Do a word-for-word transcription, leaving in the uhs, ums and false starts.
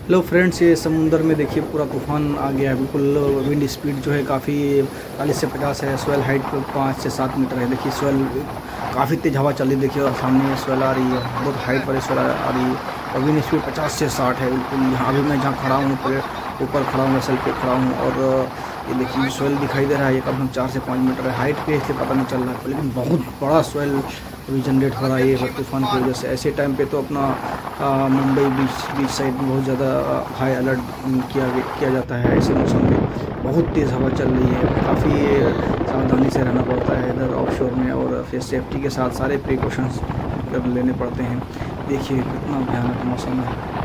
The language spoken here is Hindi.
हेलो फ्रेंड्स, ये समुंदर में देखिए पूरा तूफान आ गया है। बिल्कुल विंड स्पीड जो है काफ़ी चालीस से पचास है। स्वेल हाइट पाँच से सात मीटर है। देखिए स्वेल काफ़ी तेज़ हवा चल रही, देखिए और सामने स्वेल आ रही है, बहुत हाइट पर स्वेल आ रही है और विंड स्पीड पचास से साठ है। बिल्कुल यहाँ अभी मैं जहाँ खड़ा हूँ पेड़ ऊपर खड़ा हूँ, वेसल पे खड़ा हूँ और ये देखिए स्वेल दिखाई दे रहा है। ये कम से कम चार से पाँच मीटर है हाइट पे, इसलिए पता नहीं चल रहा है, लेकिन बहुत बड़ा स्वेल अभी जनरेट हो रहा है ये तूफान की वजह से। ऐसे टाइम पे तो अपना आ, मुंबई बीच बीच साइड में बहुत ज़्यादा हाई अलर्ट किया किया जाता है। ऐसे मौसम में बहुत तेज़ हवा चल रही है, काफ़ी सावधानी से रहना पड़ता है इधर ऑफशोर में और फिर सेफ्टी के साथ सारे प्रिकॉशंस लेने पड़ते हैं। देखिए कितना भयानक मौसम है।